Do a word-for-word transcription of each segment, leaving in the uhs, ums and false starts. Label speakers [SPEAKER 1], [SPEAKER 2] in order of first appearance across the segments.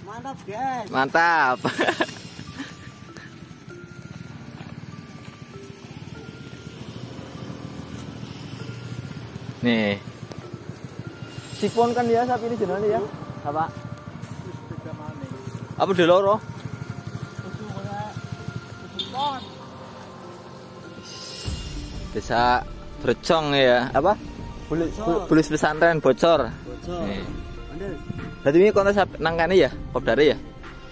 [SPEAKER 1] Mantap, guys.
[SPEAKER 2] Mantap. Nih. Sipon kan ya sapi ini jenenge ya. Apa? Apa de loro? Desa Bercong ya. Apa? Bulis, bulis pesantren bocor.
[SPEAKER 1] Bocor.
[SPEAKER 2] Nih. Berarti ini kontes nang kene ya, Kopdare ya?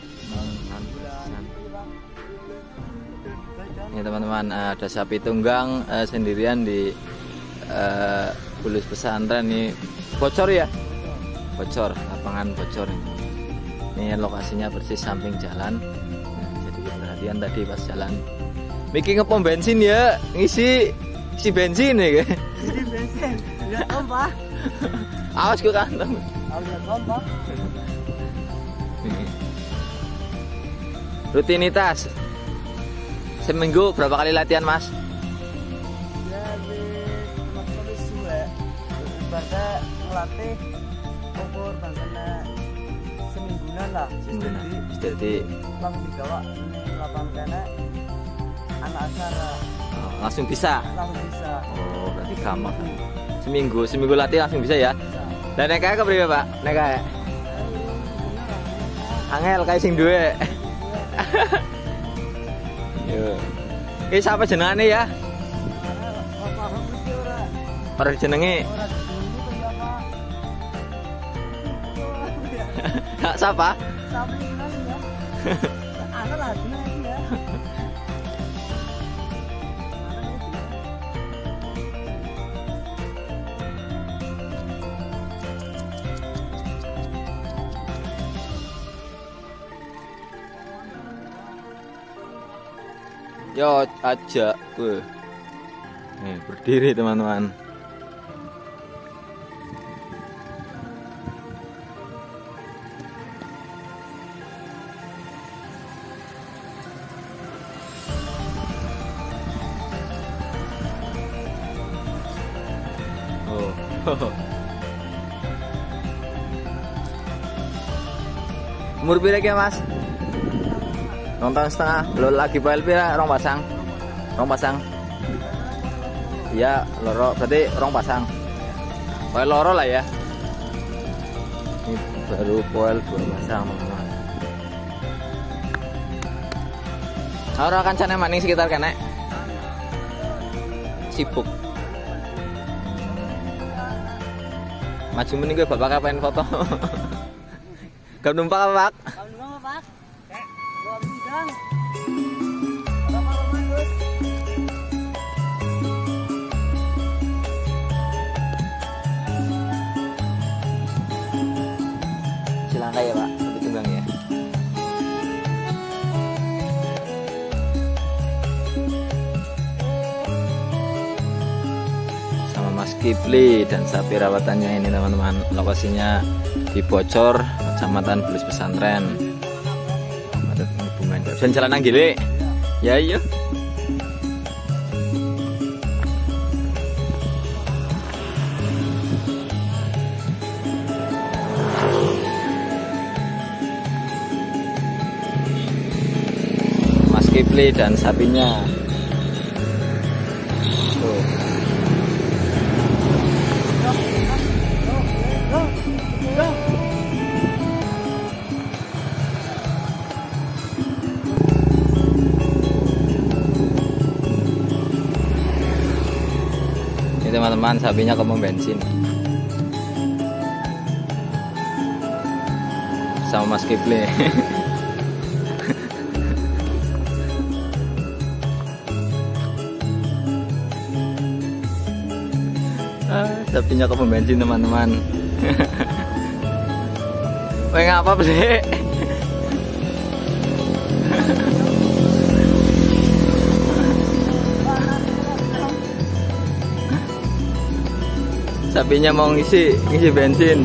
[SPEAKER 2] Ini teman-teman, ada sapi tunggang uh, sendirian di uh, Bulus pesantren ini bocor ya? Bocor, lapangan bocor. Ini lokasinya persis samping jalan. Nah, jadi perhatian tadi pas jalan. Miki ngepom bensin ya, ngisi isi bensin ya.
[SPEAKER 1] Isi bensin, lihat pompa.
[SPEAKER 2] Awas gue kantong.
[SPEAKER 1] Lihat pompa.
[SPEAKER 2] Rutinitas seminggu berapa kali latihan mas?
[SPEAKER 1] Ya wis maksudnya suwe. Ibaratnya ngelatih ukur bangkana semingguan lah.
[SPEAKER 2] Semingguan. Jadi
[SPEAKER 1] langsung dibawa ini lapangan kene anak asara.
[SPEAKER 2] Oh, langsung bisa.
[SPEAKER 1] Langsung bisa.
[SPEAKER 2] Oh berarti gampang. Seminggu seminggu latihan langsung bisa ya?
[SPEAKER 1] Bisa.
[SPEAKER 2] Dan nek kae kepriye Pak? Nek kae. Angel kae sing duwe. Yo. Iki sapa jenengane ya? Ora jenenge. Hak sapa?
[SPEAKER 1] Sapi ini ya. Ana lah jenenge ya.
[SPEAKER 2] Yo aja, weh. Nih berdiri teman-teman. Oh. Umur pira ki Mas? Nonton setengah, lo lagi P L P ya, rong pasang, rong pasang. Iya, loro, berarti rong pasang. Poel loro lah ya. Ini baru poel dua pasang, teman-teman. Orang akan cane maning sekitar kene. Sibuk. Maju mending gue bapak kapan foto. Gak numpang apa Pak?
[SPEAKER 1] Kamu numpang apa Pak? Kek, gua bidang. Lama-lama Gus.
[SPEAKER 2] Silangka ya Pak, tapi tunggang ya. Sama Mas Kipli dan sapi rawatannya ini teman-teman. Lokasinya di Bocor, Kecamatan Bulus Pesantren. Dan jalan Anggile. Ya iya. Mas Kipli dan sapinya. Tuh. Ini teman-teman, sapinya ke pom bensin sama Mas Kipli. Ah, sapinya ke pom bensin teman-teman. Weh ngapa beli? Sapinya mau ngisi ngisi bensin.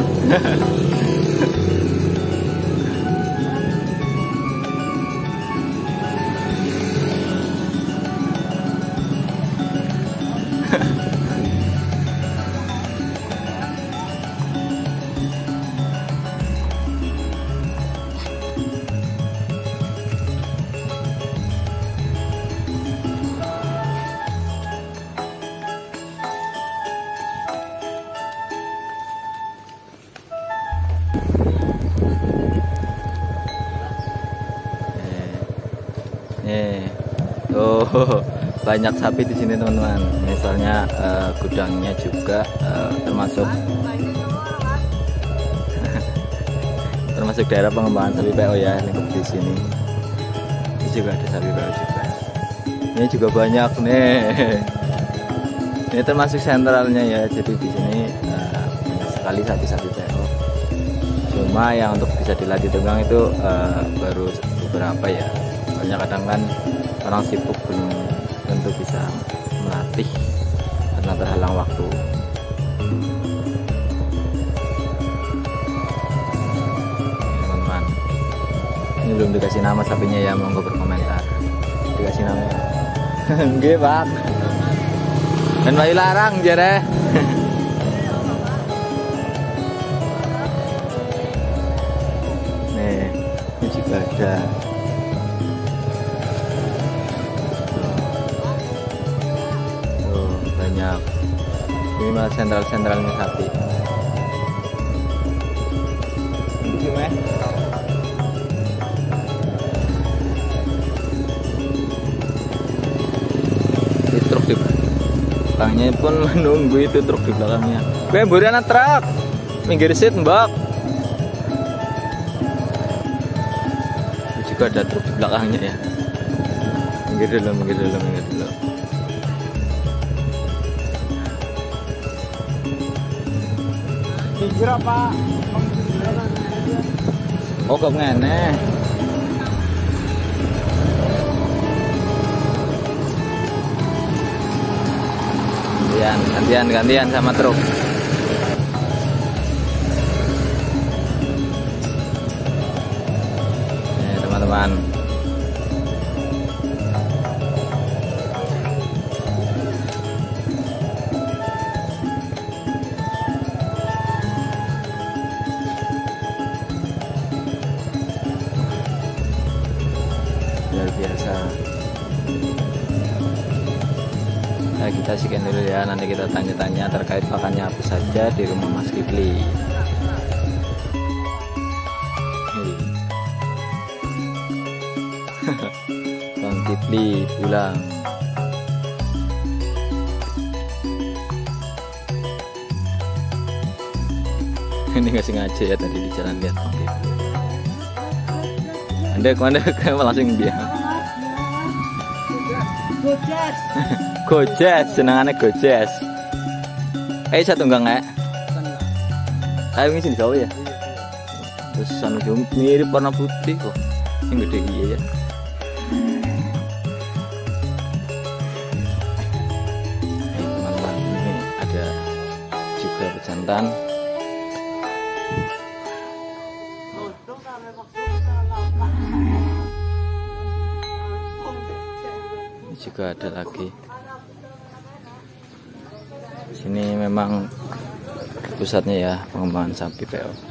[SPEAKER 2] Oh, banyak sapi di sini teman-teman. Misalnya uh, gudangnya juga uh, termasuk termasuk daerah pengembangan sapi P O ya, lingkup di sini. Ini juga ada sapi P O juga. Ini juga banyak nih. Ini termasuk sentralnya ya. Jadi di sini uh, banyak sekali sapi-sapi P O. Cuma yang untuk bisa dilatih tunggang itu uh, baru beberapa ya. Soalnya kadang kan orang sibuk belum tentu bisa melatih karena terhalang waktu. Teman-teman, ini belum dikasih nama sapinya ya, monggo berkomentar. Dikasih nama. Nggih, Pak. Dan bayi larang jare. Nih, ini juga ada. Banyak. Ini malah sentral-sentralnya sapi. Gimana? Di truk di belakangnya pun menunggu itu truk di belakangnya. Gue buriana truk. Minggir sit, Mbak. Juga ada truk di belakangnya ya. Minggir dulu, minggir dulu, minggir dulu.
[SPEAKER 1] Hijrah Pak.
[SPEAKER 2] Oh kok ngene. Gantian, gantian, gantian sama truk. Nih teman-teman. Luar biasa. Nah, kita sekian dulu ya, nanti kita tanya-tanya terkait pakannya apa saja di rumah Mas Kifli. Bang Kifli pulang. Ini nggak sengaja ya tadi di jalan lihat Bang Kifli. Anda kemana? Kamu langsung dia.
[SPEAKER 1] Gojes.
[SPEAKER 2] Gojes, senangannya gojes. Eh satu tunggang ya. Ayo ngisi di bawah ya. Terus anu mirip warna putih kok. Yang gede iya ya. Hey, teman-teman, ini ada juga pejantan. Ini juga ada lagi. Sini memang pusatnya ya pengembangan sapi P O.